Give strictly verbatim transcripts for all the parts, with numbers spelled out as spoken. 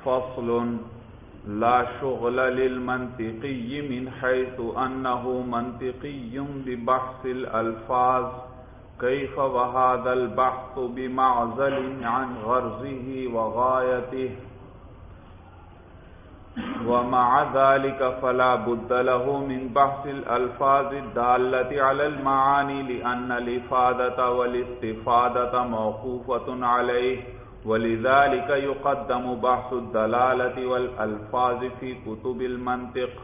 فصل لا شغل للمنطقي من حيث أنه منطقي ببحث الألفاظ كيف وهذا البحث بمعزل عن غرضه وغايته ومع ذلك فلا بد له من بحث الألفاظ الدالة على المعاني لأن الإفادة والاستفادة موقوفة عليه ولذلك يقدم بحث الدلالة والألفاظ في كتب المنطق۔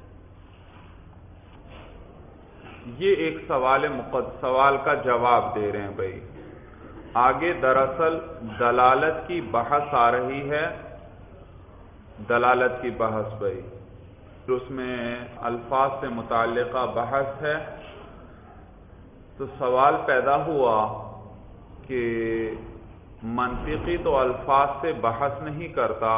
یہ ایک سوال مقد سوال کا جواب دے رہے ہیں بھائی۔ آگے دراصل دلالت کی بحث آ رہی ہے، دلالت کی بحث بھائی، اس میں الفاظ سے متعلقہ بحث ہے۔ تو سوال پیدا ہوا کہ منطقی تو الفاظ سے بحث نہیں کرتا،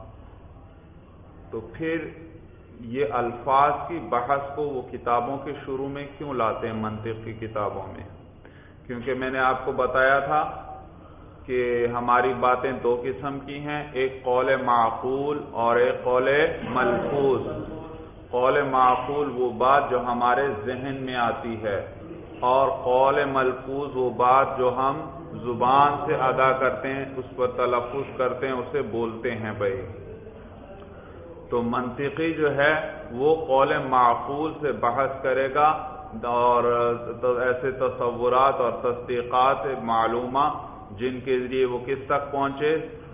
تو پھر یہ الفاظ کی بحث کو وہ کتابوں کے شروع میں کیوں لاتے ہیں منطق کی کتابوں میں؟ کیونکہ میں نے آپ کو بتایا تھا کہ ہماری باتیں دو قسم کی ہیں، ایک قول معقول اور ایک قول ملفوظ۔ قول معقول وہ بات جو ہمارے ذہن میں آتی ہے، اور قول ملفوظ وہ بات جو ہم زبان سے ادا کرتے ہیں، اس پر تلفظ کرتے ہیں، اسے بولتے ہیں بھائی۔ تو منطقی جو ہے وہ قول معقول سے بحث کرے گا اور ایسے تصورات اور تصدیقات معلومہ جن کے ذریعے وہ کس تک پہنچے،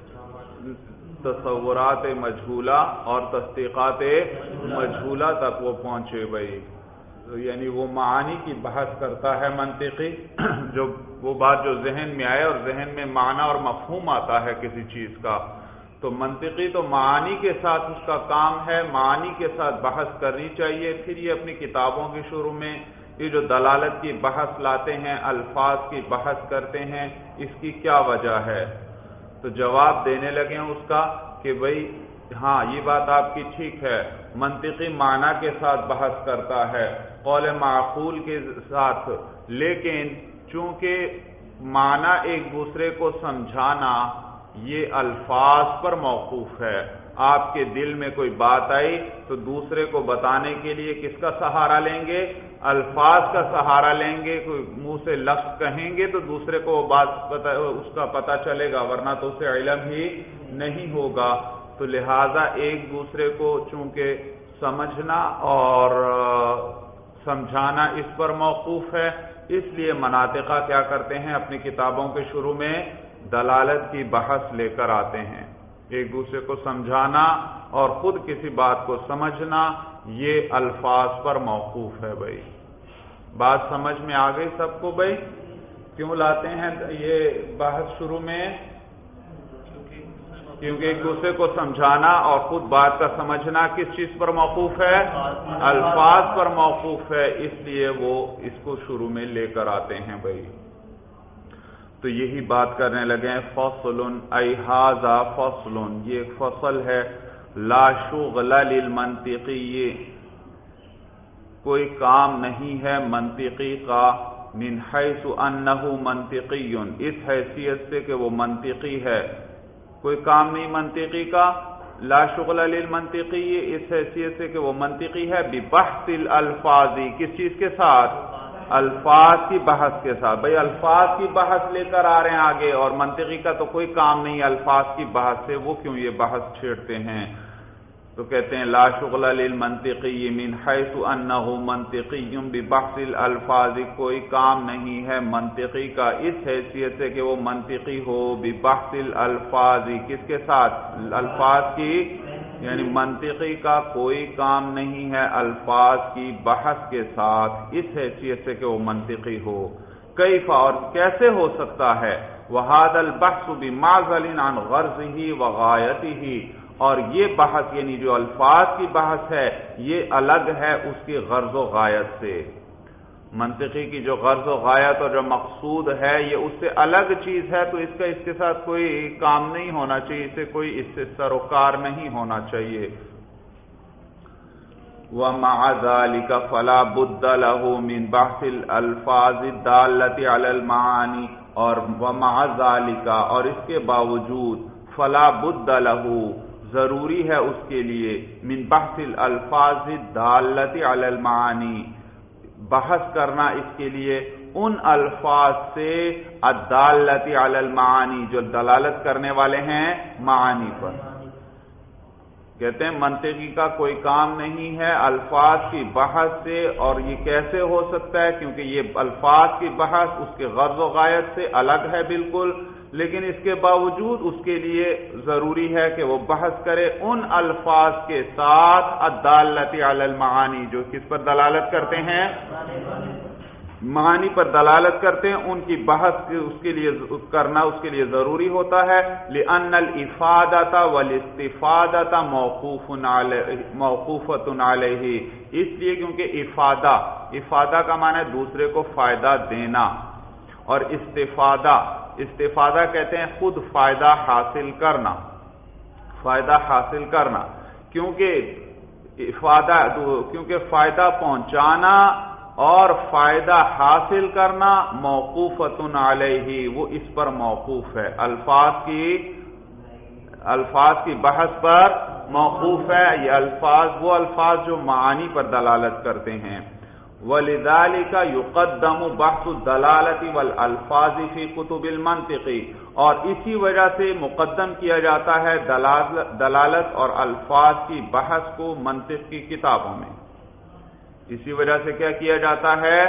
تصورات مجہولہ اور تصدیقات مجہولہ تک وہ پہنچے بھائی۔ یعنی وہ معانی کی بحث کرتا ہے منطقی، جو وہ بات جو ذہن میں آئے اور ذہن میں معنی اور مفہوم آتا ہے کسی چیز کا۔ تو منطقی تو معانی کے ساتھ اس کا کام ہے، معانی کے ساتھ بحث کرنی چاہیے۔ پھر یہ اپنی کتابوں کے شروع میں یہ جو دلالت کی بحث لاتے ہیں، الفاظ کی بحث کرتے ہیں، اس کی کیا وجہ ہے؟ تو جواب دینے لگے ہیں اس کا کہ بھئی ہاں یہ بات آپ کی ٹھیک ہے، منطقی معنی کے ساتھ بحث کرتا ہے، قول معقول کے ساتھ، لیکن چونکہ معنی ایک دوسرے کو سمجھانا یہ الفاظ پر موقوف ہے۔ آپ کے دل میں کوئی بات آئی تو دوسرے کو بتانے کے لیے کس کا سہارا لیں گے؟ الفاظ کا سہارا لیں گے۔ کوئی منہ سے لفظ کہیں گے تو دوسرے کو وہ بات پتہ اس کا پتہ چلے گا، ورنہ تو اسے علم ہی نہیں ہوگا۔ تو لہذا ایک دوسرے کو چونکہ سمجھنا اور سمجھانا اس پر موقوف ہے، اس لیے مناطقہ کیا کرتے ہیں، اپنی کتابوں کے شروع میں دلالت کی بحث لے کر آتے ہیں۔ ایک دوسرے کو سمجھانا اور خود کسی بات کو سمجھنا یہ الفاظ پر موقوف ہے بھائی۔ بات سمجھ میں آ گئی سب کو بھائی؟ کیوں لاتے ہیں یہ بحث شروع میں؟ کیونکہ ایک دوسرے کو سمجھانا اور خود بات کا سمجھنا کس چیز پر موقوف ہے؟ الفاظ پر موقوف ہے، اس لیے وہ اس کو شروع میں لے کر آتے ہیں بھائی۔ تو یہی بات کرنے لگے ہیں، فصل ای ھذا فصل، یہ ایک فصل ہے، لا شغل للمنطقی، کوئی کام نہیں ہے منطقی کا، من حیث انہ منطقی، اس حیثیت سے کہ وہ منطقی ہے، کوئی کام نہیں منطقی کا، لا شغل للمنطقی، اس حیثیت سے کہ وہ منطقی ہے، ببحث الالفاظ، کس چیز کے ساتھ؟ الفاظ کی بحث کے ساتھ۔ بھئی الفاظ کی بحث لے کر آ رہے ہیں آگے، اور منطقی کا تو کوئی کام نہیں الفاظ کی بحث سے، وہ کیوں یہ بحث چھیڑتے ہیں؟ تو کہتے ہیں لا شغل للمنطقی من حیث انہ منطقی ببحث الالفاظ، کوئی کام نہیں ہے منطقی کا اس حیثیت سے کہ وہ منطقی ہو، ببحث الالفاظ، کس کے ساتھ؟ الفاظ کی، یعنی منطقی کا کوئی کام نہیں ہے الفاظ کی بحث کے ساتھ اس حیثیت سے کہ وہ منطقی ہو۔ کیف، اور کیسے ہو سکتا ہے؟ وَهَذَا الْبَحْثُ بِمَعْزَلٍ عَنْ غَرْضِهِ وَغَایَتِهِ، اور یہ بحث یعنی جو الفاظ کی بحث ہے یہ الگ ہے اس کی غرض و غایت سے۔ منطقی کی جو غرض و غایت اور جو مقصود ہے یہ اس سے الگ چیز ہے، تو اس کا اس کے ساتھ کوئی کام نہیں ہونا چاہیے، اسے کوئی اس سے سروکار نہیں ہونا چاہیے۔ وَمَعَ ذَلِكَ فَلَا بُدَّ لَهُ مِنْ بَحْثِ الْأَلْفَاظِ الدَّالَّةِ عَلَى الْمَعَانِي، اور وَمَعَ ذَلِكَ، اور اس کے باوجود، فَلَا بُدَّ لَهُ، ضروری ہے اس کے لیے من بحث الالفاظ الدالۃ علی المعانی، بحث کرنا اس کے لیے ان الفاظ سے الدالۃ علی المعانی جو دلالت کرنے والے ہیں معانی پر۔ کہتے ہیں منطقی کا کوئی کام نہیں ہے الفاظ کی بحث سے، اور یہ کیسے ہو سکتا ہے؟ کیونکہ یہ الفاظ کی بحث اس کے غرض و غایت سے الگ ہے بالکل، لیکن اس کے باوجود اس کے لیے ضروری ہے کہ وہ بحث کرے ان الفاظ کے ساتھ الدالۃ علی المعانی جو کس پر دلالت کرتے ہیں، معانی پر دلالت کرتے ہیں، ان کی بحث اس کے لیے کرنا اس کے لیے ضروری ہوتا ہے۔ لأن الافادۃ والاستفادۃ موقوف علیہ موقوفۃ علیہ، اس لیے کیونکہ افادہ افادہ کا معنی ہے دوسرے کو فائدہ دینا، اور استفادہ استفادہ کہتے ہیں خود فائدہ حاصل کرنا، فائدہ حاصل کرنا، کیونکہ افادہ کیونکہ فائدہ پہنچانا اور فائدہ حاصل کرنا موقوفۃ علیہ، وہ اس پر موقوف ہے، الفاظ کی الفاظ کی بحث پر موقوف ہے۔ یہ الفاظ وہ الفاظ جو معانی پر دلالت کرتے ہیں۔ وَلِذَلِكَ يُقَدَّمُ بَحْثُ الدَّلَالَةِ وَالْأَلْفَاظِ فِي كُتُبِ الْمَنطِقِ، اور اسی وجہ سے مقدم کیا جاتا ہے دلالت اور الفاظ کی بحث کو منطق کی کتابوں میں۔ اسی وجہ سے کیا کیا جاتا ہے؟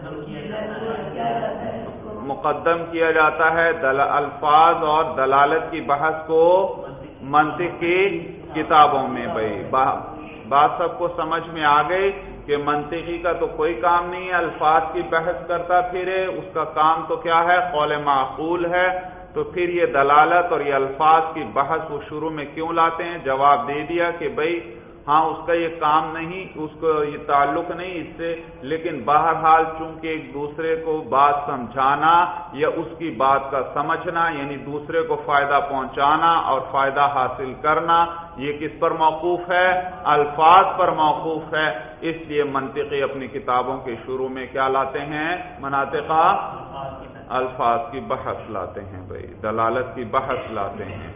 مقدم کیا جاتا ہے الفاظ اور دلالت کی بحث کو منطق کی کتابوں میں۔ بھائی بات سب کو سمجھ میں آ گئی کہ منطقی کا تو کوئی کام نہیں ہے الفاظ کی بحث کرتا پھرے، اس کا کام تو کیا ہے؟ قول معقول ہے۔ تو پھر یہ دلالت اور یہ الفاظ کی بحث وہ شروع میں کیوں لاتے ہیں؟ جواب دے دیا کہ بھائی ہاں اس کا یہ کام نہیں، اس کو یہ تعلق نہیں اس سے، لیکن بہرحال چونکہ ایک دوسرے کو بات سمجھانا یا اس کی بات کا سمجھنا یعنی دوسرے کو فائدہ پہنچانا اور فائدہ حاصل کرنا یہ کس پر موقوف ہے؟ الفاظ پر موقوف ہے۔ اس لیے منطقی اپنی کتابوں کے شروع میں کیا لاتے ہیں؟ مناطقہ الفاظ کی بحث لاتے ہیں، بھائی دلالت کی بحث لاتے ہیں۔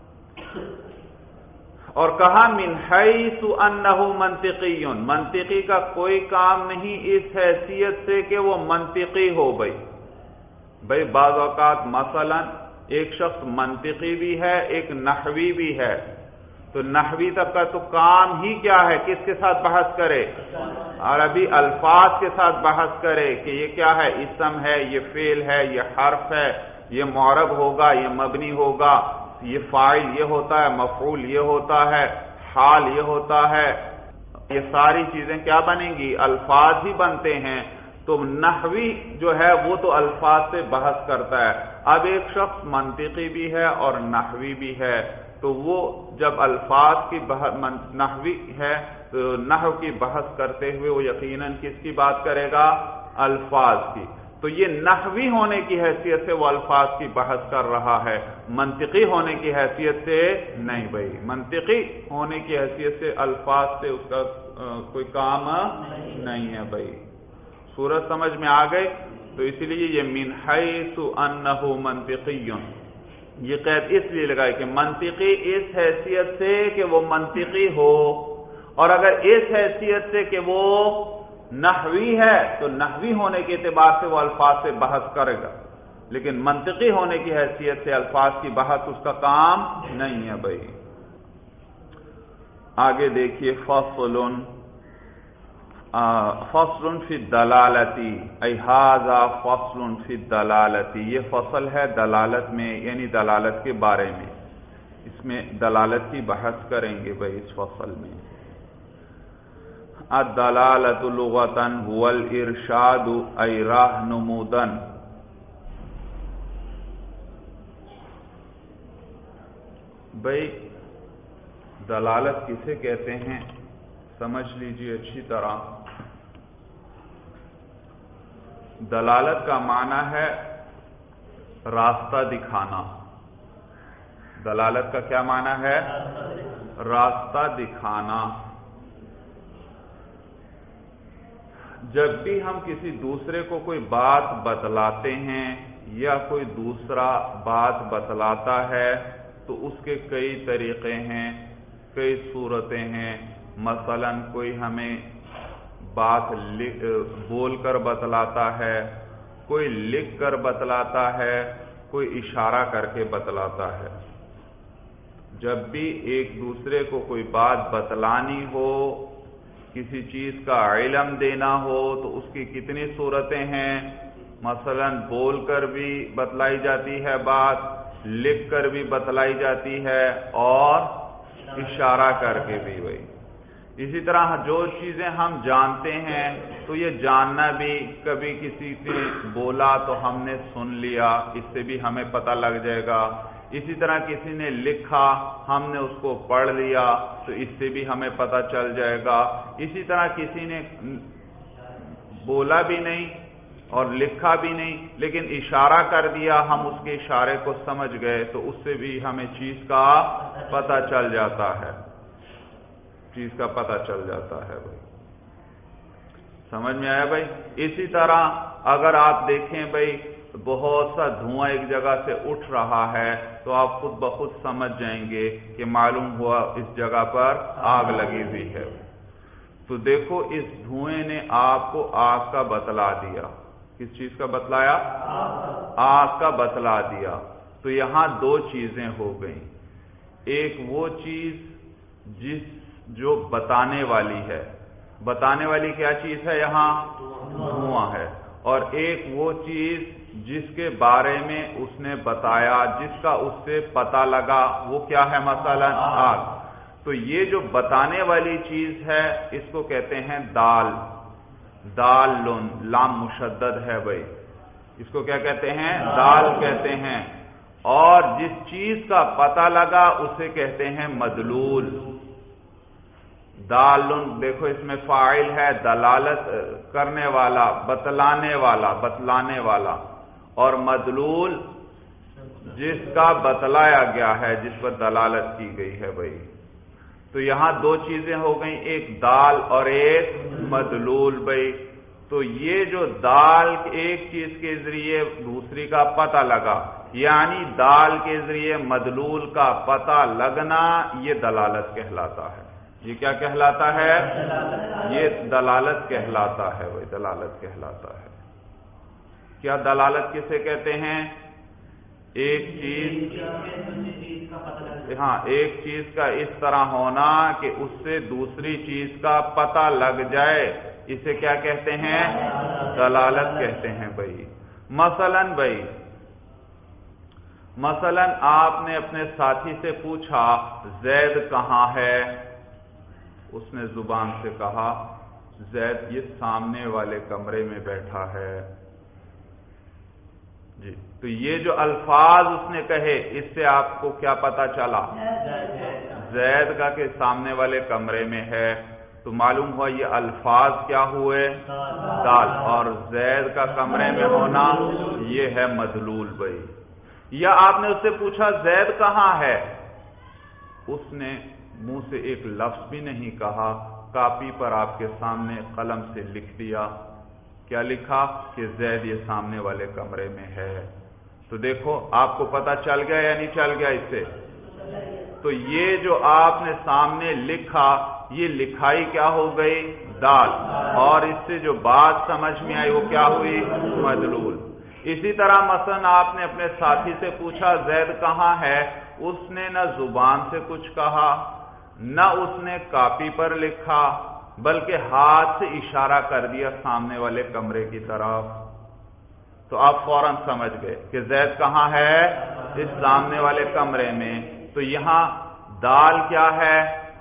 اور کہا من حیث انہ منطقی، منطقی کا کوئی کام نہیں اس حیثیت سے کہ وہ منطقی ہو۔ بھائی بھائی بعض اوقات مثلا ایک شخص منطقی بھی ہے ایک نحوی بھی ہے، تو نحوی تک کا تو کام ہی کیا ہے؟ کس کے ساتھ بحث کرے؟ عربی الفاظ کے ساتھ بحث کرے کہ یہ کیا ہے؟ اسم ہے، یہ فعل ہے، یہ حرف ہے، یہ معرب ہوگا، یہ مبنی ہوگا، یہ فاعل یہ ہوتا ہے، مفعول یہ ہوتا ہے، حال یہ ہوتا ہے، یہ ساری چیزیں کیا بنیں گی؟ الفاظ ہی بنتے ہیں۔ تو نحوی جو ہے وہ تو الفاظ سے بحث کرتا ہے۔ اب ایک شخص منطقی بھی ہے اور نحوی بھی ہے، تو وہ جب الفاظ کی بحث نحوی ہے تو نحو کی بحث کرتے ہوئے وہ یقیناً کس کی بات کرے گا؟ الفاظ کی۔ تو یہ نحوی ہونے کی حیثیت سے وہ الفاظ کی بحث کر رہا ہے، منطقی ہونے کی حیثیت سے نہیں۔ بھائی منطقی ہونے کی حیثیت سے الفاظ سے اس کا کوئی کام نہیں ہے۔ بھائی صورت سمجھ میں آ گئی؟ تو اسی لیے یہ من حیث انہ منطقی یہ قید اس لیے لگائے کہ منطقی اس حیثیت سے کہ وہ منطقی ہو، اور اگر اس حیثیت سے کہ وہ نحوی ہے تو نحوی ہونے کے اعتبار سے وہ الفاظ سے بحث کرے گا، لیکن منطقی ہونے کی حیثیت سے الفاظ کی بحث اس کا کام نہیں ہے۔ بھائی آگے دیکھیے فصل فصل فی الدلالتی، ای ھذا فصل فی الدلالتی، یہ فصل ہے دلالت میں یعنی دلالت کے بارے میں، اس میں دلالت کی بحث کریں گے۔ بھائی اس فصل میں الدلالۃ لغۃ هو الارشاد ای راہنمودن، بھائی دلالت کسے کہتے ہیں سمجھ لیجئے اچھی طرح۔ دلالت کا معنی ہے راستہ دکھانا۔ دلالت کا کیا معنی ہے؟ راستہ دکھانا۔ جب بھی ہم کسی دوسرے کو کوئی بات بتلاتے ہیں یا کوئی دوسرا بات بتلاتا ہے تو اس کے کئی طریقے ہیں، کئی صورتیں ہیں۔ مثلاً کوئی ہمیں بات بول کر بتلاتا ہے، کوئی لکھ کر بتلاتا ہے، کوئی اشارہ کر کے بتلاتا ہے۔ جب بھی ایک دوسرے کو کوئی بات بتلانی ہو، کسی چیز کا علم دینا ہو، تو اس کی کتنی صورتیں ہیں؟ مثلاً بول کر بھی بتلائی جاتی ہے بات، لکھ کر بھی بتلائی جاتی ہے، اور اشارہ کر کے بھی وہی۔ اسی طرح جو چیزیں ہم جانتے ہیں تو یہ جاننا بھی، کبھی کسی نے بولا تو ہم نے سن لیا، اس سے بھی ہمیں پتہ لگ جائے گا۔ اسی طرح کسی نے لکھا، ہم نے اس کو پڑھ لیا تو اس سے بھی ہمیں پتہ چل جائے گا۔ اسی طرح کسی نے بولا بھی نہیں اور لکھا بھی نہیں لیکن اشارہ کر دیا، ہم اس کے اشارے کو سمجھ گئے تو اس سے بھی ہمیں چیز کا پتہ چل جاتا ہے، چیز کا پتہ چل جاتا ہے بھائی۔ سمجھ میں آیا بھائی؟ اسی طرح اگر آپ دیکھیں بھائی بہت سا دھواں ایک جگہ سے اٹھ رہا ہے تو آپ خود بخود سمجھ جائیں گے کہ معلوم ہوا اس جگہ پر آگ لگی ہوئی ہے۔ تو دیکھو اس دھوئیں نے آپ کو آگ کا بتلا دیا۔ کس چیز کا بتلایا؟ آگ کا بتلا دیا۔ تو یہاں دو چیزیں ہو گئیں، ایک وہ چیز جس جو بتانے والی ہے، بتانے والی کیا چیز ہے؟ یہاں دھواں ہے، اور ایک وہ چیز جس کے بارے میں اس نے بتایا، جس کا اس سے پتہ لگا، وہ کیا ہے؟ مثلا آگ۔ تو یہ جو بتانے والی چیز ہے اس کو کہتے ہیں دال، دال لن، لام مشدد ہے بھائی، اس کو کیا کہتے ہیں؟ دال کہتے ہیں۔ اور جس چیز کا پتہ لگا اسے کہتے ہیں مدلول۔ دالن دیکھو اس میں فاعل ہے، دلالت کرنے والا، بتلانے والا، بتلانے والا، اور مدلول جس کا بتلایا گیا ہے، جس پر دلالت کی گئی ہے بھائی۔ تو یہاں دو چیزیں ہو گئیں، ایک دال اور ایک مدلول بھائی۔ تو یہ جو دال ایک چیز کے ذریعے دوسری کا پتہ لگا، یعنی دال کے ذریعے مدلول کا پتہ لگنا، یہ دلالت کہلاتا ہے۔ یہ کیا کہلاتا ہے؟ یہ دلالت کہلاتا ہے بھائی، دلالت کہلاتا ہے۔ کیا دلالت کسے کہتے ہیں؟ ایک چیز، ہاں ایک چیز کا اس طرح ہونا کہ اس سے دوسری چیز کا پتہ لگ جائے، اسے کیا کہتے ہیں؟ دلالت کہتے ہیں بھائی۔ مثلاً بھائی مثلاً آپ نے اپنے ساتھی سے پوچھا زید کہاں ہے؟ اس نے زبان سے کہا زید یہ سامنے والے کمرے میں بیٹھا ہے جی۔ تو یہ جو الفاظ اس نے کہے اس سے آپ کو کیا پتا چلا؟ زید کا کہ سامنے والے کمرے میں ہے، تو معلوم ہوا یہ الفاظ کیا ہوئے؟ دال، اور زید کا کمرے میں ہونا یہ ہے مدلول بھائی۔ یا آپ نے اس سے پوچھا زید کہاں ہے، اس نے منہ سے ایک لفظ بھی نہیں کہا، کاپی پر آپ کے سامنے قلم سے لکھ دیا، کیا لکھا؟ کہ زید یہ سامنے والے کمرے میں ہے۔ تو دیکھو آپ کو پتہ چل گیا یا نہیں چل گیا اس سے؟ تو یہ جو آپ نے سامنے لکھا، یہ لکھائی کیا ہو گئی؟ دال، اور اس سے جو بات سمجھ میں آئی وہ کیا ہوئی؟ مدلول۔ اسی طرح مثلا آپ نے اپنے ساتھی سے پوچھا زید کہاں ہے، اس نے نہ زبان سے کچھ کہا، نہ اس نے کاپی پر لکھا، بلکہ ہاتھ سے اشارہ کر دیا سامنے والے کمرے کی طرف، تو آپ فوراً سمجھ گئے کہ زید کہاں ہے؟ اس سامنے والے کمرے میں۔ تو یہاں دال کیا ہے؟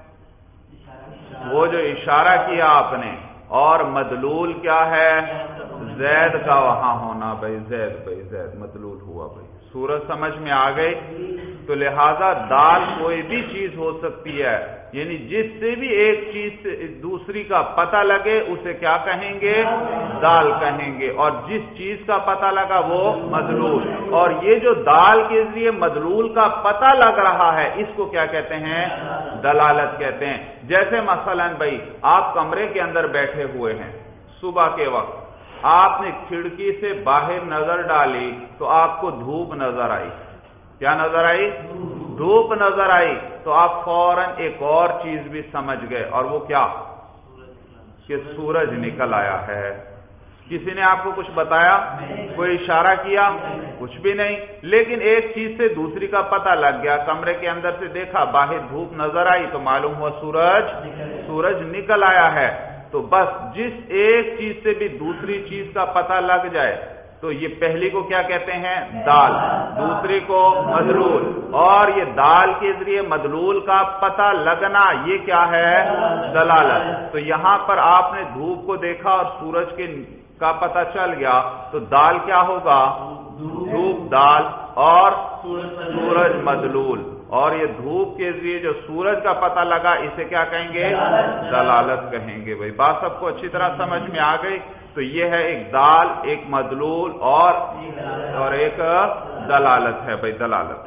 وہ جو اشارہ کیا آپ نے، اور مدلول کیا ہے؟ زید کا وہاں ہونا بھائی، زید بھائی زید مدلول ہوا بھائی۔ صورت سمجھ میں آ گئی؟ تو لہذا دال کوئی بھی چیز ہو سکتی ہے، یعنی جس سے بھی ایک چیز سے دوسری کا پتہ لگے اسے کیا کہیں گے؟ دال کہیں گے، اور جس چیز کا پتہ لگا وہ مدلول۔ اور یہ جو دال کے ذریعے مدلول کا پتہ لگ رہا ہے اس کو کیا کہتے ہیں؟ دلالت کہتے ہیں۔ جیسے مثلاً بھائی آپ کمرے کے اندر بیٹھے ہوئے ہیں، صبح کے وقت آپ نے کھڑکی سے باہر نظر ڈالی تو آپ کو دھوپ نظر آئی، کیا نظر آئی؟ دھوپ نظر آئی تو آپ فوراً ایک اور چیز بھی سمجھ گئے، اور وہ کیا کہ سورج نکل آیا ہے۔ کسی نے آپ کو کچھ بتایا، کوئی اشارہ کیا، کچھ بھی نہیں، لیکن ایک چیز سے دوسری کا پتہ لگ گیا۔ کمرے کے اندر سے دیکھا، باہر دھوپ نظر آئی تو معلوم ہوا سورج سورج نکل آیا ہے۔ تو بس جس ایک چیز سے بھی دوسری چیز کا پتہ لگ جائے تو یہ پہلی کو کیا کہتے ہیں؟ دال، دوسری کو مدلول، اور یہ دال کے ذریعے مدلول کا پتہ لگنا یہ کیا ہے؟ دلالت۔ تو یہاں پر آپ نے دھوپ کو دیکھا اور سورج کے کا پتہ چل گیا تو دال کیا ہوگا؟ دھوپ دال اور سورج مدلول، اور یہ دھوپ کے ذریعے جو سورج کا پتہ لگا اسے کیا کہیں گے؟ دلالت کہیں گے۔ بھائی بات سب کو اچھی طرح سمجھ میں آ گئی؟ تو یہ ہے ایک دال، ایک مدلول اور اور ایک دلالت ہے بھائی، دلالت۔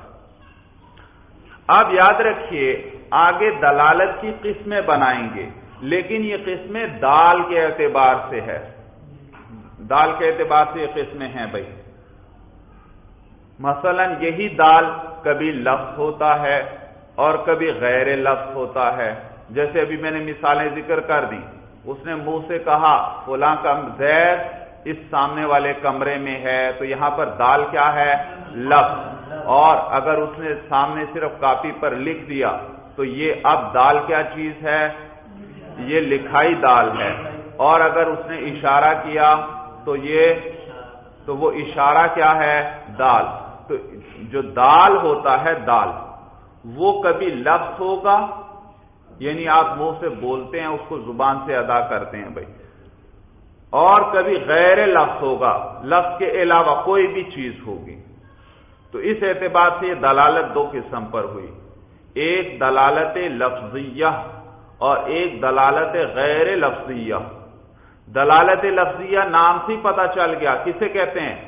اب یاد رکھیے آگے دلالت کی قسمیں بنائیں گے، لیکن یہ قسمیں دال کے اعتبار سے ہے، دال کے اعتبار سے یہ قسمیں ہیں بھائی۔ مثلا یہی دال کبھی لفظ ہوتا ہے اور کبھی غیر لفظ ہوتا ہے، جیسے ابھی میں نے مثالیں ذکر کر دی۔ اس نے منہ سے کہا فلاں کا زید اس سامنے والے کمرے میں ہے، تو یہاں پر دال کیا ہے؟ لفظ۔ اور اگر اس نے سامنے صرف کاپی پر لکھ دیا تو یہ اب دال کیا چیز ہے؟ یہ لکھائی دال ہے۔ اور اگر اس نے اشارہ کیا تو یہ تو وہ اشارہ کیا ہے؟ دال۔ تو جو دال ہوتا ہے دال وہ کبھی لفظ ہوگا، یعنی آپ منہ سے بولتے ہیں، اس کو زبان سے ادا کرتے ہیں بھائی، اور کبھی غیر لفظ ہوگا، لفظ کے علاوہ کوئی بھی چیز ہوگی۔ تو اس اعتبار سے یہ دلالت دو قسم پر ہوئی، ایک دلالت لفظیہ اور ایک دلالت غیر لفظیہ۔ دلالت لفظیہ نام سے پتہ چل گیا، کسے کہتے ہیں؟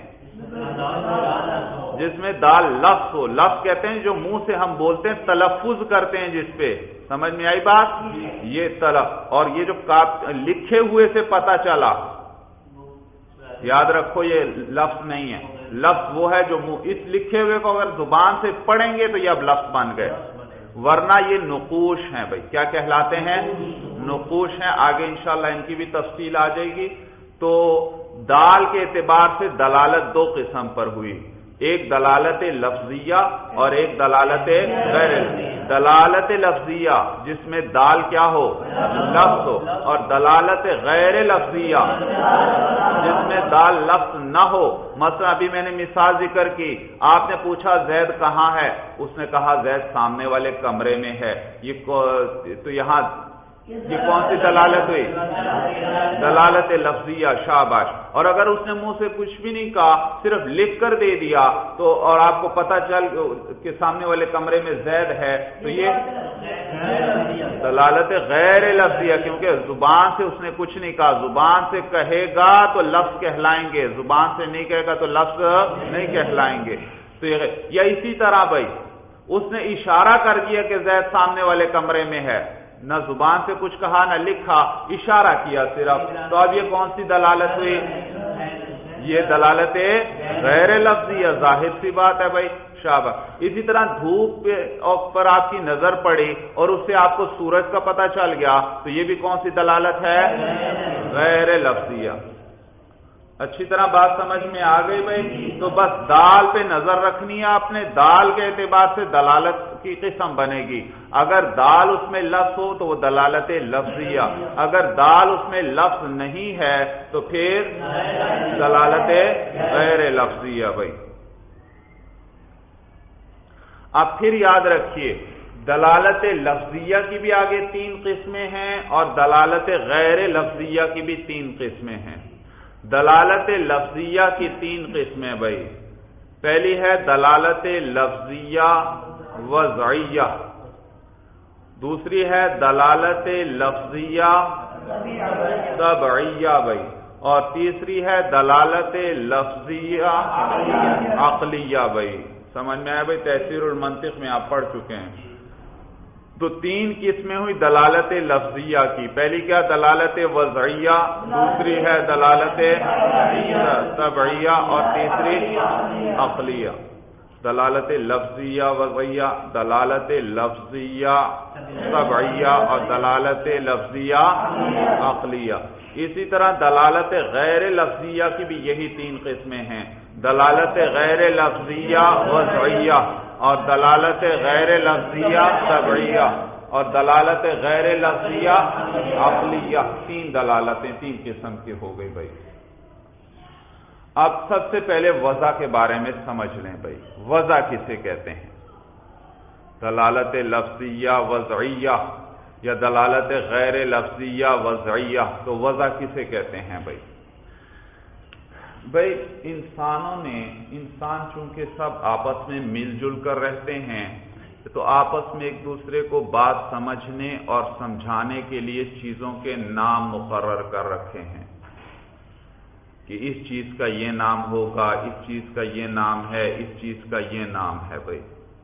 جس میں دال لفظ ہو، لفظ کہتے ہیں جو منہ سے ہم بولتے ہیں، تلفظ کرتے ہیں جس پہ، سمجھ میں آئی بات؟ یہ تلف اور یہ جو لکھے ہوئے سے پتہ چلا، یاد رکھو یہ لفظ نہیں ہے، لفظ وہ ہے جو منہ، اس لکھے ہوئے کو اگر زبان سے پڑھیں گے تو یہ اب لفظ بن گئے، ورنہ یہ نقوش ہیں بھائی۔ کیا کہلاتے ہیں؟ نقوش ہیں۔ آگے انشاءاللہ ان کی بھی تفصیل آ جائے گی۔ تو دال کے اعتبار سے دلالت دو قسم پر ہوئی، ایک دلالت لفظیہ اور ایک دلالت غیر دلالت لفظیہ جس میں دال کیا ہو؟ لفظ ہو، اور دلالت غیر لفظیہ جس میں دال لفظ نہ ہو۔ مثلا ابھی میں نے مثال ذکر کی، آپ نے پوچھا زید کہاں ہے، اس نے کہا زید سامنے والے کمرے میں ہے، یہ تو یہاں یہ کون سی دلالت ہوئی؟ دلالت لفظیہ، شاباش۔ اور اگر اس نے منہ سے کچھ بھی نہیں کہا، صرف لکھ کر دے دیا تو اور آپ کو پتہ چل کہ سامنے والے کمرے میں زید ہے، تو یہ دلالت غیر لفظیہ، کیونکہ زبان سے اس نے کچھ نہیں کہا، زبان سے کہے گا تو لفظ کہلائیں گے، زبان سے نہیں کہے گا تو لفظ نہیں کہلائیں گے۔ تو یا اسی طرح بھائی اس نے اشارہ کر دیا کہ زید سامنے والے کمرے میں ہے، نہ زبان سے کچھ کہا نہ لکھا، اشارہ کیا صرف، تو اب یہ کون سی دلالت ہوئی؟ یہ دلالت غیر لفظی ہے، ظاہر سی بات ہے بھائی، شاباش۔ اسی طرح دھوپ پر آپ کی نظر پڑی اور اس سے آپ کو سورج کا پتہ چل گیا، تو یہ بھی کون سی دلالت ہے؟ غیر لفظیہ۔ اچھی طرح بات سمجھ میں آ گئی بھائی؟ تو بس دال پہ نظر رکھنی ہے آپ نے، دال کے اعتبار سے دلالت کی قسم بنے گی۔ اگر دال اس میں لفظ ہو تو وہ دلالت لفظیہ، اگر دال اس میں لفظ نہیں ہے تو پھر دلالت غیر لفظیہ بھائی۔ اب پھر یاد رکھیے دلالت لفظیہ کی بھی آگے تین قسمیں ہیں اور دلالت غیر لفظیہ کی بھی تین قسمیں ہیں۔ دلالت لفظیہ کی تین قسمیں بھائی، پہلی ہے دلالت لفظیہ وضعیہ، دوسری ہے دلالت لفظیہ طبعیہ بھائی، اور تیسری ہے دلالت لفظیہ عقلیہ بھائی۔ سمجھ میں آیا بھائی؟ تحسیر المنطق میں آپ پڑھ چکے ہیں۔ تو تین قسمیں ہوئی دلالت لفظیہ کی، پہلی کیا؟ دلالت وضعیہ، دوسری ہے دلالت طبعیہ اور تیسری عقلیہ۔ دلالت لفظیہ وضعیہ، دلالت لفظیہ طبعیہ اور دلالت لفظیہ عقلیہ۔ اسی طرح دلالت غیر لفظیہ کی بھی یہی تین قسمیں ہیں، دلالت غیر لفظیہ وضعیہ اور دلالت غیر لفظیہ طبعیہ اور دلالت غیر لفظیہ عقلیہ۔ تین دلالتیں تین قسم کی ہو گئی بھائی۔ اب سب سے پہلے وضع کے بارے میں سمجھ لیں بھائی، وضع کسے کہتے ہیں؟ دلالت لفظیہ وضعیہ یا دلالت غیر لفظیہ وضعیہ، تو وضع کسے کہتے ہیں بھائی؟ بھائی انسانوں نے انسان چونکہ سب آپس میں مل جل کر رہتے ہیں تو آپس میں ایک دوسرے کو بات سمجھنے اور سمجھانے کے لیے چیزوں کے نام مقرر کر رکھے ہیں کہ اس چیز کا یہ نام ہوگا، اس چیز کا یہ نام ہے، اس چیز کا یہ نام ہے بھائی۔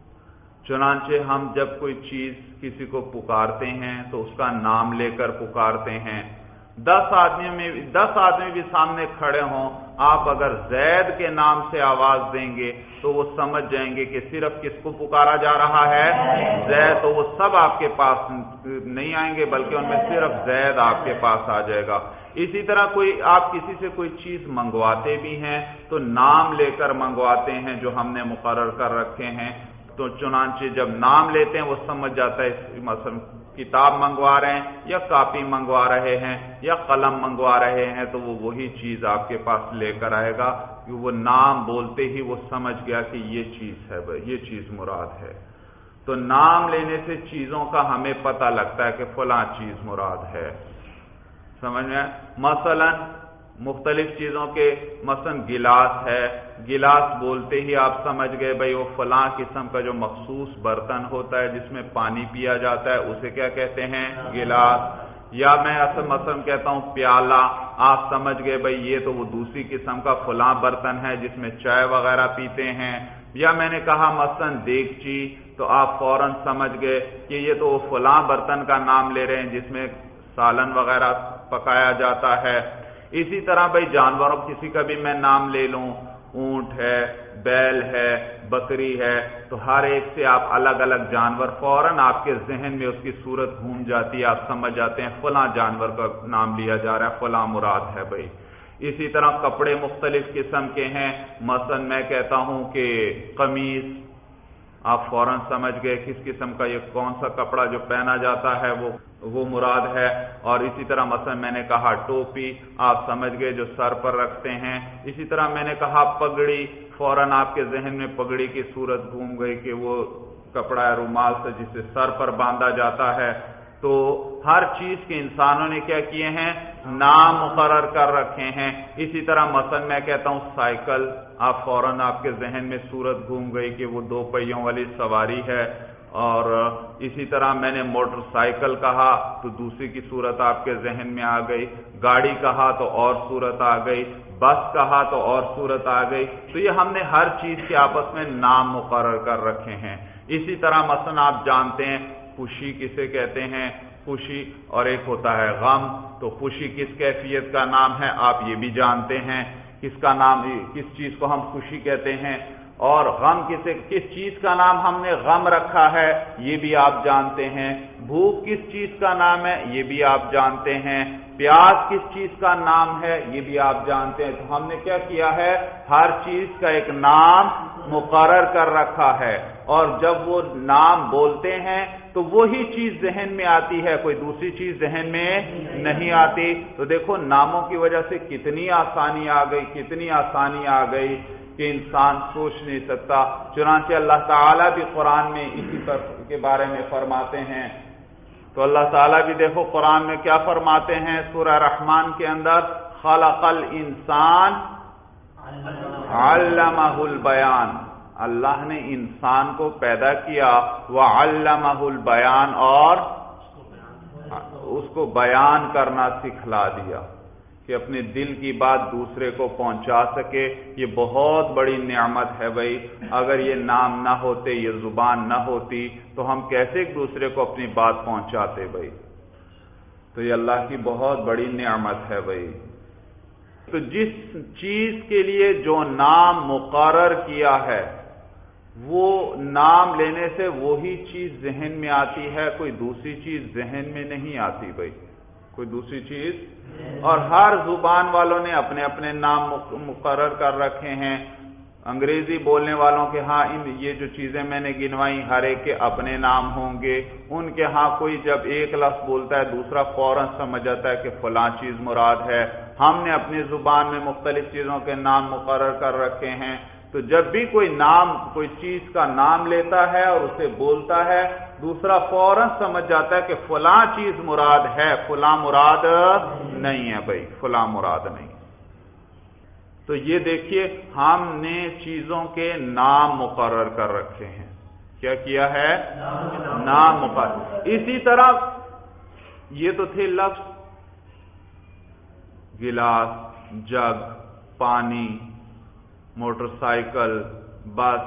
چنانچہ ہم جب کوئی چیز کسی کو پکارتے ہیں تو اس کا نام لے کر پکارتے ہیں۔ دس آدمی میں دس آدمی بھی سامنے کھڑے ہوں، آپ اگر زید کے نام سے آواز دیں گے تو وہ سمجھ جائیں گے کہ صرف کس کو پکارا جا رہا ہے؟ زید، تو وہ سب آپ کے پاس نہیں آئیں گے بلکہ ان میں صرف زید آپ کے پاس آ جائے گا۔ اسی طرح کوئی آپ کسی سے کوئی چیز منگواتے بھی ہیں تو نام لے کر منگواتے ہیں جو ہم نے مقرر کر رکھے ہیں، تو چنانچہ جب نام لیتے ہیں وہ سمجھ جاتا ہے مثلا کتاب منگوا رہے ہیں یا کاپی منگوا رہے ہیں یا قلم منگوا رہے ہیں تو وہ وہی چیز آپ کے پاس لے کر آئے گا، کہ وہ نام بولتے ہی وہ سمجھ گیا کہ یہ چیز ہے بھائی، یہ چیز مراد ہے۔ تو نام لینے سے چیزوں کا ہمیں پتہ لگتا ہے کہ فلاں چیز مراد ہے، سمجھ میں؟ مثلا مختلف چیزوں کے مثلا گلاس ہے، گلاس بولتے ہی آپ سمجھ گئے بھائی وہ فلاں قسم کا جو مخصوص برتن ہوتا ہے جس میں پانی پیا جاتا ہے اسے کیا کہتے ہیں؟ گلاس۔ یا میں اصل مثلا کہتا ہوں پیالہ، آپ سمجھ گئے بھائی یہ تو وہ دوسری قسم کا فلاں برتن ہے جس میں چائے وغیرہ پیتے ہیں۔ یا میں نے کہا مثلا دیگچی، تو آپ فوراً سمجھ گئے کہ یہ تو وہ فلاں برتن کا نام لے رہے ہیں جس میں سالن وغیرہ پکایا جاتا ہے۔ اسی طرح بھائی جانوروں کسی کا بھی میں نام لے لوں، اونٹ ہے، بیل ہے، بکری ہے، تو ہر ایک سے آپ الگ الگ جانور فوراً آپ کے ذہن میں اس کی صورت گھوم جاتی ہے، آپ سمجھ جاتے ہیں فلاں جانور کا نام لیا جا رہا ہے، فلاں مراد ہے بھائی۔ اسی طرح کپڑے مختلف قسم کے ہیں، مثلا میں کہتا ہوں کہ قمیص، آپ فوراً سمجھ گئے کس قسم کا یہ کون سا کپڑا جو پہنا جاتا ہے وہ وہ مراد ہے۔ اور اسی طرح مثلا میں نے کہا ٹوپی، آپ سمجھ گئے جو سر پر رکھتے ہیں۔ اسی طرح میں نے کہا پگڑی، فوراً آپ کے ذہن میں پگڑی کی صورت گھوم گئی کہ وہ کپڑا ہے رومال سے جسے سر پر باندھا جاتا ہے۔ تو ہر چیز کے انسانوں نے کیا کیے ہیں؟ نام مقرر کر رکھے ہیں۔ اسی طرح مثلا میں کہتا ہوں سائیکل، آپ فوراً آپ کے ذہن میں صورت گھوم گئی کہ وہ دو پہیوں والی سواری ہے۔ اور اسی طرح میں نے موٹر سائیکل کہا تو دوسری کی صورت آپ کے ذہن میں آ گئی، گاڑی کہا تو اور صورت آ گئی، بس کہا تو اور صورت آ گئی۔ تو یہ ہم نے ہر چیز کے آپس میں نام مقرر کر رکھے ہیں۔ اسی طرح مثلا آپ جانتے ہیں خوشی کسے کہتے ہیں؟ خوشی، اور ایک ہوتا ہے غم۔ تو خوشی کس کیفیت کا نام ہے آپ یہ بھی جانتے ہیں، کس کا نام، کس چیز کو ہم خوشی کہتے ہیں۔ اور غم کسے کس چیز کا نام ہم نے غم رکھا ہے یہ بھی آپ جانتے ہیں۔ بھوک کس چیز کا نام ہے یہ بھی آپ جانتے ہیں۔ پیاس کس چیز کا نام ہے یہ بھی آپ جانتے ہیں۔ تو ہم نے کیا کیا ہے؟ ہر چیز کا ایک نام مقرر کر رکھا ہے، اور جب وہ نام بولتے ہیں تو وہی چیز ذہن میں آتی ہے، کوئی دوسری چیز ذہن میں نہیں آتی۔ تو دیکھو ناموں کی وجہ سے کتنی آسانی آ گئی، کتنی آسانی آ گئی کہ انسان سوچ نہیں سکتا۔ چنانچہ اللہ تعالیٰ بھی قرآن میں اسی کے بارے میں فرماتے ہیں۔ تو اللہ تعالیٰ بھی دیکھو قرآن میں کیا فرماتے ہیں سورہ رحمان کے اندر، خلق الانسان علمہ البیان، اللہ نے انسان کو پیدا کیا، وعلمہ البیان، اور اس کو بیان کرنا سکھلا دیا کہ اپنے دل کی بات دوسرے کو پہنچا سکے۔ یہ بہت بڑی نعمت ہے بھائی۔ اگر یہ نام نہ ہوتے، یہ زبان نہ ہوتی تو ہم کیسے ایک دوسرے کو اپنی بات پہنچاتے بھائی؟ تو یہ اللہ کی بہت بڑی نعمت ہے بھائی۔ تو جس چیز کے لیے جو نام مقرر کیا ہے وہ نام لینے سے وہی چیز ذہن میں آتی ہے، کوئی دوسری چیز ذہن میں نہیں آتی بھائی، کوئی دوسری چیز. اور ہر زبان والوں نے اپنے اپنے نام مقرر کر رکھے ہیں. انگریزی بولنے والوں کے ہاں ان یہ جو چیزیں میں نے گنوائی ہر ایک کے اپنے نام ہوں گے. ان کے ہاں کوئی جب ایک لفظ بولتا ہے دوسرا فوراً سمجھ جاتا ہے کہ فلاں چیز مراد ہے. ہم نے اپنی زبان میں مختلف چیزوں کے نام مقرر کر رکھے ہیں. تو جب بھی کوئی نام کوئی چیز کا نام لیتا ہے اور اسے بولتا ہے دوسرا فوراً سمجھ جاتا ہے کہ فلاں چیز مراد ہے، فلاں مراد نہیں ہے بھائی، فلاں مراد نہیں. تو یہ دیکھیے ہم نے چیزوں کے نام مقرر کر رکھے ہیں. کیا کیا ہے؟ نام مقرر. اسی طرح یہ تو تھے لفظ، گلاس، جگ، پانی، موٹر سائیکل، بس،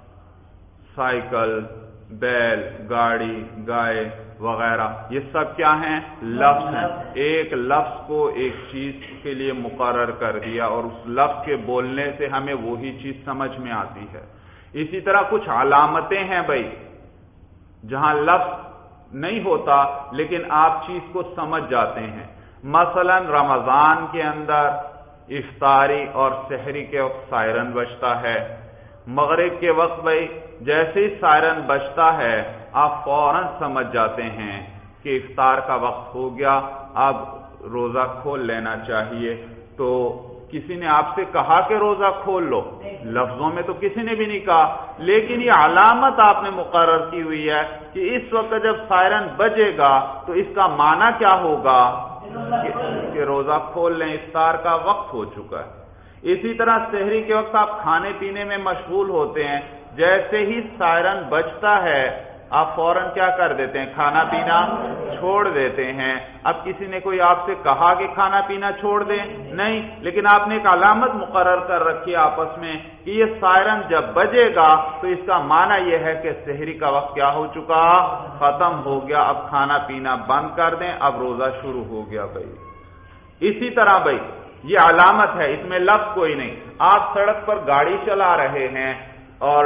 سائیکل، بیل، گاڑی، گائے وغیرہ، یہ سب کیا ہیں؟ لفظ ہیں. ایک لفظ کو ایک چیز کے لیے مقرر کر دیا اور اس لفظ کے بولنے سے ہمیں وہی چیز سمجھ میں آتی ہے. اسی طرح کچھ علامتیں ہیں بھائی، جہاں لفظ نہیں ہوتا لیکن آپ چیز کو سمجھ جاتے ہیں. مثلا رمضان کے اندر افطاری اور سحری کے وقت سائرن بجتا ہے. مغرب کے وقت بھائی جیسے ہی سائرن بجتا ہے آپ فوراً سمجھ جاتے ہیں کہ افطار کا وقت ہو گیا، اب روزہ کھول لینا چاہیے. تو کسی نے آپ سے کہا کہ روزہ کھول لو، لفظوں میں تو کسی نے بھی نہیں کہا، لیکن یہ علامت آپ نے مقرر کی ہوئی ہے کہ اس وقت جب سائرن بجے گا تو اس کا معنی کیا ہوگا کہ روزہ کھول لیں، افطار کا وقت ہو چکا ہے. اسی طرح سحری کے وقت آپ کھانے پینے میں مشغول ہوتے ہیں، جیسے ہی سائرن بجتا ہے آپ فوراً کیا کر دیتے ہیں؟ کھانا پینا چھوڑ دیتے ہیں. اب کسی نے کوئی آپ سے کہا کہ کھانا پینا چھوڑ دیں؟ نہیں، لیکن آپ نے ایک علامت مقرر کر رکھی ہے آپس میں کہ یہ سائرن جب بجے گا تو اس کا معنی یہ ہے کہ سحری کا وقت کیا ہو چکا؟ ختم ہو گیا، اب کھانا پینا بند کر دیں، اب روزہ شروع ہو گیا بھائی. اسی طرح بھائی یہ علامت ہے، اس میں لفظ کوئی نہیں. آپ سڑک پر گاڑی چلا رہے ہیں اور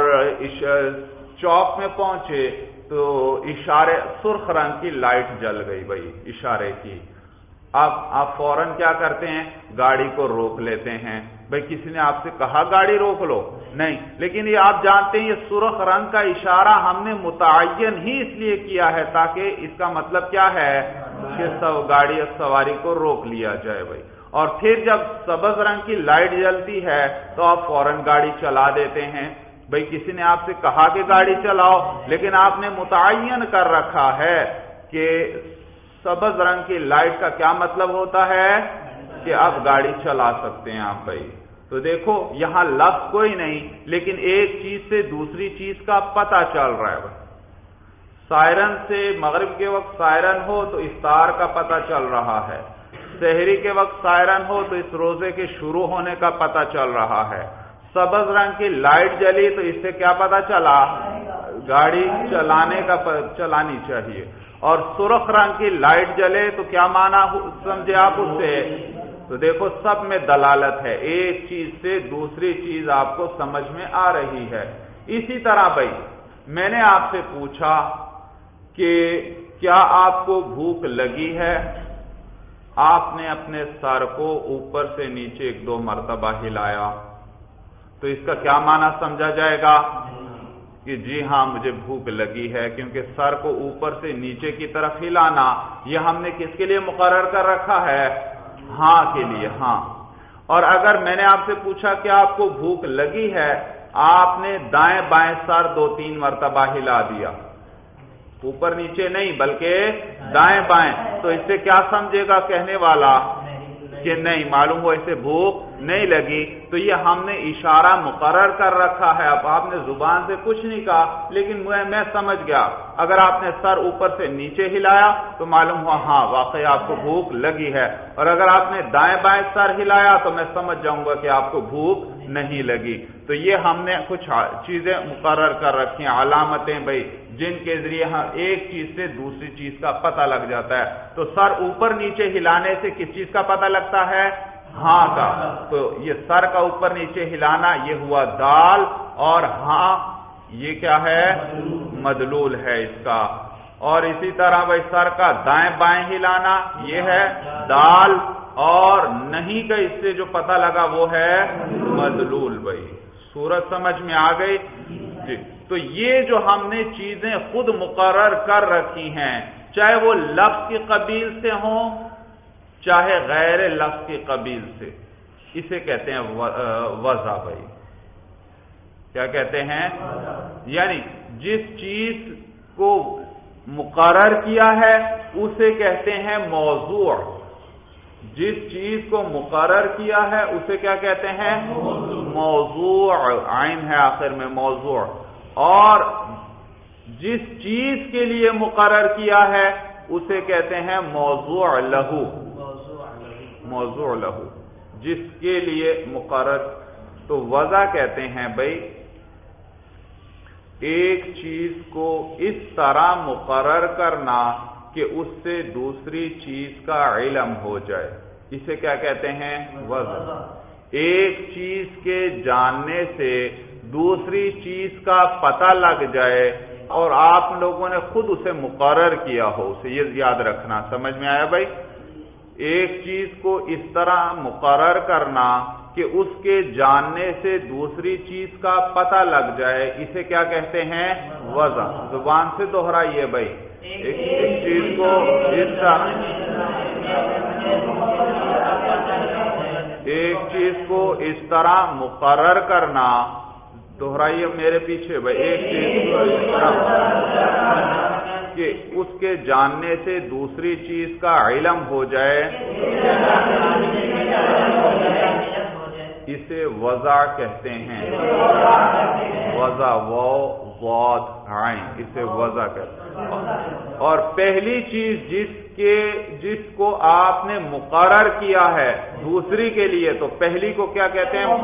چوک میں پہنچے تو اشارے سرخ رنگ کی لائٹ جل گئی بھائی، اشارے کی. اب آپ فوراً کیا کرتے ہیں؟ گاڑی کو روک لیتے ہیں. بھائی کسی نے آپ سے کہا گاڑی روک لو؟ نہیں، لیکن یہ آپ جانتے ہیں یہ سرخ رنگ کا اشارہ ہم نے متعین ہی اس لیے کیا ہے تاکہ اس کا مطلب کیا ہے کہ سب گاڑی سواری کو روک لیا جائے بھائی. اور پھر جب سبز رنگ کی لائٹ جلتی ہے تو آپ فوراً گاڑی چلا دیتے ہیں. بھئی کسی نے آپ سے کہا کہ گاڑی چلاؤ، لیکن آپ نے متعین کر رکھا ہے کہ سبز رنگ کی لائٹ کا کیا مطلب ہوتا ہے کہ اب گاڑی چلا سکتے ہیں آپ بھائی. تو دیکھو یہاں لفظ کوئی نہیں لیکن ایک چیز سے دوسری چیز کا پتہ چل رہا ہے بھائی. سائرن سے مغرب کے وقت سائرن ہو تو افطار کا پتہ چل رہا ہے، سحری کے وقت سائرن ہو تو اس روزے کے شروع ہونے کا پتہ چل رہا ہے. سبز رنگ کی لائٹ جلی تو اس سے کیا پتہ چلا؟ گاڑی چلانے کا چلانی چاہیے. اور سرخ رنگ کی لائٹ جلے تو کیا معنی سمجھے آپ اس سے؟ تو دیکھو سب میں دلالت ہے، ایک چیز سے دوسری چیز آپ کو سمجھ میں آ رہی ہے. اسی طرح بھائی میں نے آپ سے پوچھا کہ کیا آپ کو بھوک لگی ہے؟ آپ نے اپنے سر کو اوپر سے نیچے ایک دو مرتبہ ہلایا تو اس کا کیا معنی سمجھا جائے گا کہ جی ہاں مجھے بھوک لگی ہے، کیونکہ سر کو اوپر سے نیچے کی طرف ہلانا یہ ہم نے کس کے لیے مقرر کر رکھا ہے؟ ہاں کے لیے. ہاں. اور اگر میں نے آپ سے پوچھا کہ آپ کو بھوک لگی ہے، آپ نے دائیں بائیں سر دو تین مرتبہ ہلا دیا، اوپر نیچے نہیں بلکہ دائیں بائیں، تو اس سے کیا سمجھے گا کہنے والا کہ نہیں معلوم ہو اسے بھوک نہیں لگی. تو یہ ہم نے اشارہ مقرر کر رکھا ہے. اب آپ نے زبان سے کچھ نہیں کہا لیکن میں سمجھ گیا. اگر آپ نے سر اوپر سے نیچے ہلایا تو معلوم ہوا ہاں واقعی آپ کو بھوک لگی ہے، اور اگر آپ نے دائیں بائیں سر ہلایا تو میں سمجھ جاؤں گا کہ آپ کو بھوک نہیں لگی. تو یہ ہم نے کچھ چیزیں مقرر کر رکھی ہیں، علامتیں بھائی جن کے ذریعے ہم ایک چیز سے دوسری چیز کا پتہ لگ جاتا ہے. تو سر اوپر نیچے ہلانے سے کس چیز کا پتہ لگتا ہے؟ ہاں کا. تو یہ سر کا اوپر نیچے ہلانا یہ ہوا دال، اور ہاں یہ کیا ہے؟ مدلول ہے اس کا. اور اسی طرح بھائی سر کا دائیں بائیں ہلانا یہ ہے دال، اور نہیں کا اس سے جو پتہ لگا وہ ہے مدلول. بھائی صورت سمجھ میں آ گئی جی. تو یہ جو ہم نے چیزیں خود مقرر کر رکھی ہیں، چاہے وہ لفظ کی قبیل سے ہوں چاہے غیر لفظ کی قبیل سے، اسے کہتے ہیں وضع. بھائی کیا کہتے ہیں؟ یعنی جس چیز کو مقرر کیا ہے اسے کہتے ہیں موضوع. جس چیز کو مقرر کیا ہے اسے کیا کہتے ہیں؟ موضوع. عین ہے آخر میں موضوع. اور جس چیز کے لیے مقرر کیا ہے اسے کہتے ہیں موضوع لہو. موضوع لہو جس کے لیے مقرر. تو وضع کہتے ہیں بھائی ایک چیز کو اس طرح مقرر کرنا کہ اس سے دوسری چیز کا علم ہو جائے، اسے کیا کہتے ہیں؟ وضع. ایک چیز کے جاننے سے دوسری چیز کا پتہ لگ جائے اور آپ لوگوں نے خود اسے مقرر کیا ہو، اسے یہ یاد رکھنا. سمجھ میں آیا بھائی؟ ایک چیز کو اس طرح مقرر کرنا کہ اس کے جاننے سے دوسری چیز کا پتہ لگ جائے، اسے کیا کہتے ہیں؟ وضع. زبان سے دوہرائیے بھائی. ایک, ایک چیز کو اس طرح ایک چیز کو اس طرح مقرر کرنا، دوہرائیے میرے پیچھے بھائی. ایک چیز کو اس طرح کہ اس کے جاننے سے دوسری چیز کا علم ہو جائے، اسے وضع کہتے ہیں. وضع واو ضاد عین، اسے وضع کہتے ہیں. اور پہلی چیز جس کے جس کو آپ نے مقرر کیا ہے دوسری کے لیے، تو پہلی کو کیا کہتے ہیں؟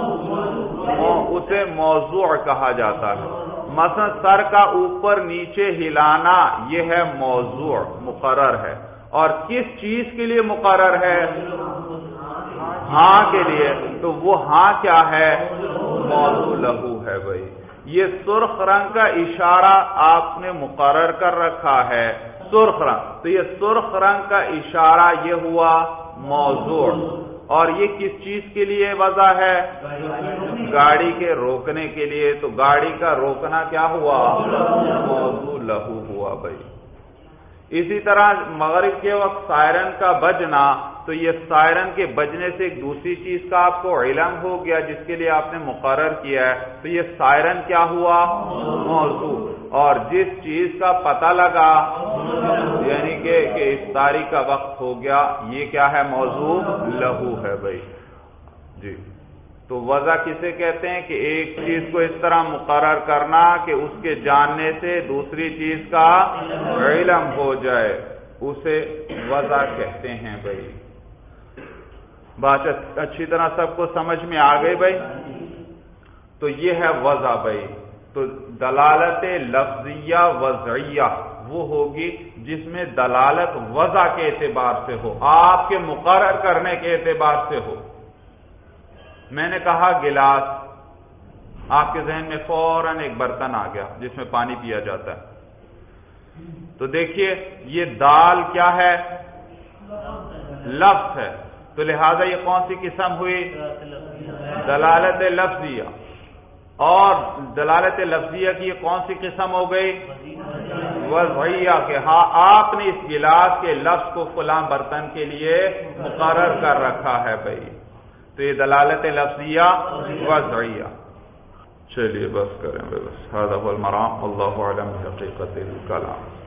اسے موضوع کہا جاتا ہے. مثلا سر کا اوپر نیچے ہلانا یہ ہے موضوع، مقرر ہے. اور کس چیز کے لیے مقرر ہے؟ ہاں کے لیے. تو وہ ہاں کیا ہے؟ موضوع لہو ہے. بھائی یہ سرخ رنگ کا اشارہ آپ نے مقرر کر رکھا ہے، سرخ رنگ. تو یہ سرخ رنگ کا اشارہ یہ ہوا موضوع. اور یہ کس چیز کے لیے وضع ہے؟ گاڑی کے روکنے کے لیے. تو گاڑی کا روکنا کیا ہوا؟ موضوع لہو ہوا. بھائی اسی طرح مغرب کے وقت سائرن کا بجنا، تو یہ سائرن کے بجنے سے ایک دوسری چیز کا آپ کو علم ہو گیا جس کے لیے آپ نے مقرر کیا ہے. تو یہ سائرن کیا ہوا؟ موضوع. اور جس چیز کا پتہ لگا یعنی کہ کہ افطاری کا وقت ہو گیا، یہ کیا ہے؟ موضوع لہو ہے. بھائی جی. تو وضع کسے کہتے ہیں؟ کہ ایک چیز کو اس طرح مقرر کرنا کہ اس کے جاننے سے دوسری چیز کا علم ہو جائے، اسے وضع کہتے ہیں. بھائی بات اچھی طرح سب کو سمجھ میں آ گئی بھائی؟ تو یہ ہے وضع. بھائی تو دلالت لفظیہ وضعیہ وہ ہوگی جس میں دلالت وضع کے اعتبار سے ہو، آپ کے مقرر کرنے کے اعتبار سے ہو. میں نے کہا گلاس، آپ کے ذہن میں فوراً ایک برتن آ گیا جس میں پانی پیا جاتا ہے. تو دیکھیے یہ دال کیا ہے؟ لفظ ہے. تو لہذا یہ کون سی قسم ہوئی؟ دلالت لفظیہ. اور دلالت لفظیہ کی یہ کون سی قسم ہو گئی؟ وضعیہ. کہ ہاں آپ نے اس گلاس کے لفظ کو فلاں برتن کے لیے مقرر کر رکھا ہے. بھائی تو یہ دلالت لفظیہ وضعیہ. چلیے بس کریں بھائی. بس هذا هو المرام. اللہ اعلم بحقیقت الکلام.